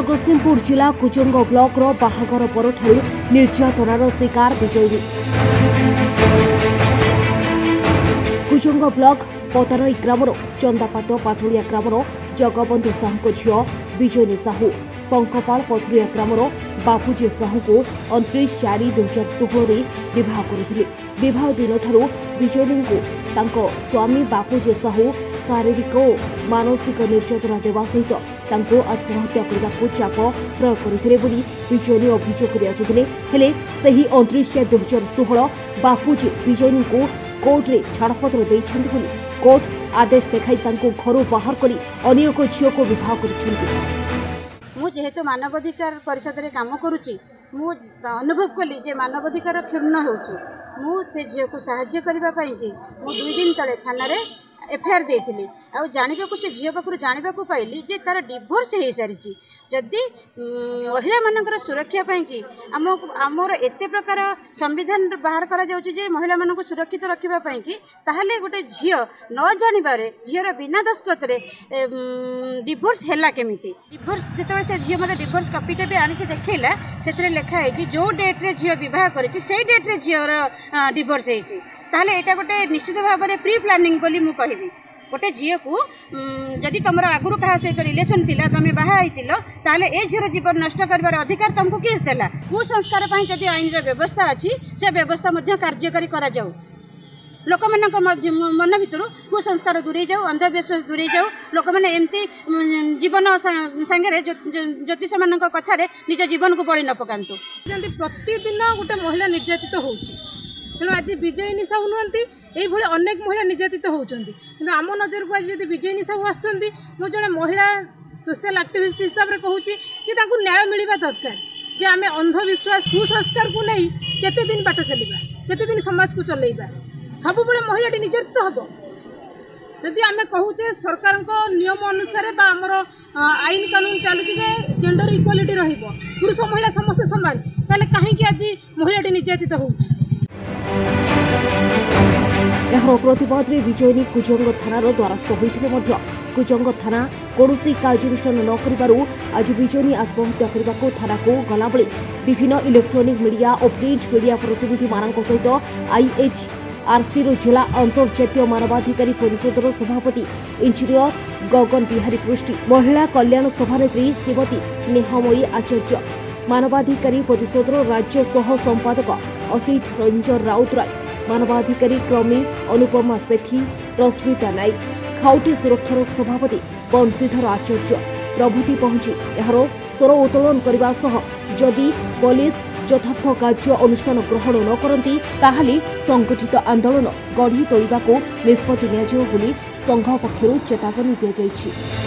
जगतसिंहपुर जिला कुजंग ब्लॉक रो बाहागर परठारु निर्यातनार शिकार विजयी। कुजंग ब्लॉक पतरई ग्रामर चंदापाट पाटुलिया ग्रामर जगबंधु साहू झील विजयी साहू पंकपाल पथुरिया ग्रामर बापूजी साहू को 29/4/2016 विवाह करथिले। विवाह दिन ठारू विजयी को स्वामी बापूजी साहू शारीरिक और मानसिक निर्यातना देवा सहित तांको आत्महत्या करने को चाप प्रयोग करथिले बोली विजयी अभियोग कर आसुथिले। हेले सही 29/2016 बापूजी विजयी को कोर्ट रे छाड़पत्र देइछन्ति बोली कोर्ट आदेश देखाई तांको घरु बाहर करी अन्य को झियो को विवाह करिछन्ति। मु जेहेतु मानवाधिकार परिषद रे काम करूची मु अनुभव कली जे मानवाधिकार क्षुण्ण होउची। मु से झियो को सहाय्य करबा पई कि मु 2 दिन तळे थाना रे एफआईआर देथिली आ जानिबा को से झियो पाखरु जानिबा को पाइली जे तार डिवोर्स हे सारिची। जदि महिला मानकर सुरक्षा पई कि हमर एते प्रकार संविधान बाहर करा जाउची जे महिला मानक सुरक्षित रखिबा पई कि ताहले गोटे झियो न जानिबारे झियोर बिना दस्खत रे डिवोर्स हैला केमिति। डिवोर्स जेतबे से झियो मते डिवोर्स कॉपी टे आनी से देखैला सेतरे लेखा है जे जो डेट रे झियो विवाह करिची सेई डेट रे झियोर डिवोर्स हेची। ताहले एटा गोटे निश्चित भाव में प्री प्लानिंग बोली मु कहबी। गोटे झील को जदि तुम आगुरी क्या सहित रिलेसन थिला तुम बाहा ताहले ए झीर जीवन नष्ट कर अधिकार तुमको किस देला। कुसंस्कार जदि आईन व्यवस्था अच्छी से व्यवस्था कार्यकारी करा जाऊ। लोक मन भितर कुसंस्कार दूरे जाऊ अंधविश्वास दूरे जाऊ। लोक मैंने एमती जीवन सांगे ज्योतिष मान कथार निज जीवन को बड़ी न पकातु। प्रतिदिन गोटे महिला निर्यातित होती तेणु आज विजयी साहू नुहति ये अनेक महिला निर्यातित होती कि आम नजर को आज विजयी साहू आसुँच जड़े महिला सोशल एक्टिविस्ट हिसाब से कहूँ कि न्याय मिलवा दरकार जे आम अंधविश्वास कुसंस्कार को नहीं केते दिन बाट चलवा केते दिन समाज को चलैबा सब महिला निर्यातित हम। जदि आम कहूचे सरकार नियम अनुसार आमर आईन कानून चलुची जेंडर इक्वालिटी पुरुष महिला समस्त सामान ताले कहीं आज महिला निर्यातित होउची। यार प्रतिवाद में विजयी कुजंग थानार द्वारस्थ होते कुजंग थाना कौन कार्यानुष्ठान न करिबारु आज विजयी आत्महत्या करने को थाना को गला बेले विभिन्न इलेक्ट्रोनिक मीडिया और प्रिंट मीडिया प्रतिनिधि मान सहित आईएचआरसी जिला अंतर्जातीय मानवाधिकारी परिषदर सभापति इंजीनियर गगन बिहारी पृष्टि महिला कल्याण सभानेत्री श्रीमती स्नेहमयी आचार्य मानवाधिकारी परिषदर राज्य सह संपादक असित रंजन राउतराय मानवाधिकारी क्रमी अनुपमा सेठी रश्मिता नाइक खाउटी सुरक्षार सभापति बंशीधर आचार्य प्रभृति पहुंची यार स्वर उत्तोलन करने सह जदि पुलिस यथार्थ कार्य अनुष्ठान ग्रहण न करती ताहले संगठित आंदोलन गढ़ी तोलिबा को निष्पत्ति नियाजिबो बोली संघ पक्षरु चेतावनी दिया जायछि।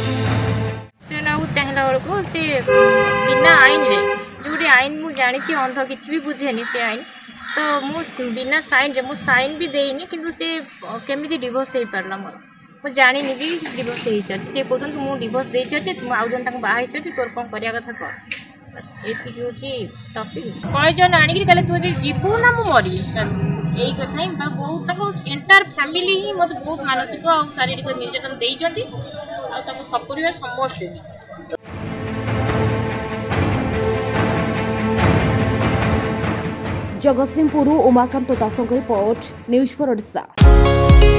बिना आईन रे जोड़ी आईन मु जानी अंध किसी भी बुझेनी से आईन तो मु बिना साइन रे मु साइन भी देनी किंतु से केमिति डिवोर्स हो पारला मोर मु जानी भी डिवोर्स हो सारी से कहते मु डिवोर्स दे सारी तुम आउ जन बाहर सारी तोर कौन करिया कथा कर बस एति होची टॉपिक कई जन आनी कहले तू जे जीवू ना मु मरी बस यही कथा ही बहुत तक एंटायर फैमिली ही मत बहुत मानसिक और शारीरिक निर्यातन देइछंती आ तक सपरिवार समस्त जगतसिंहपुर उमाकांत दासଙ୍କ रिपोर्ट न्यूज4 ओडिशा।